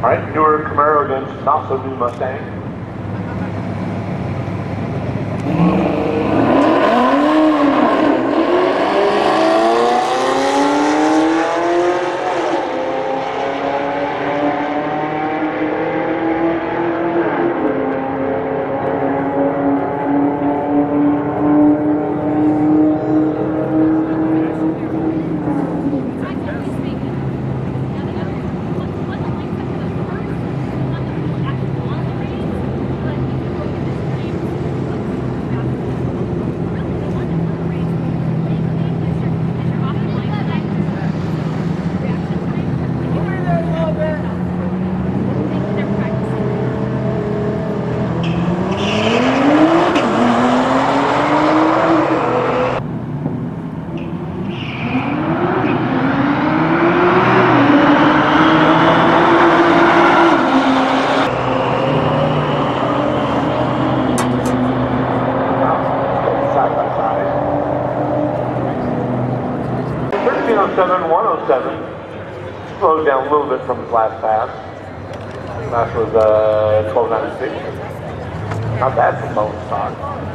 All right, newer Camaro against not so new Mustang. '07, 107, slowed down a little bit from his last pass. Last was 1296. Not bad for bone stock.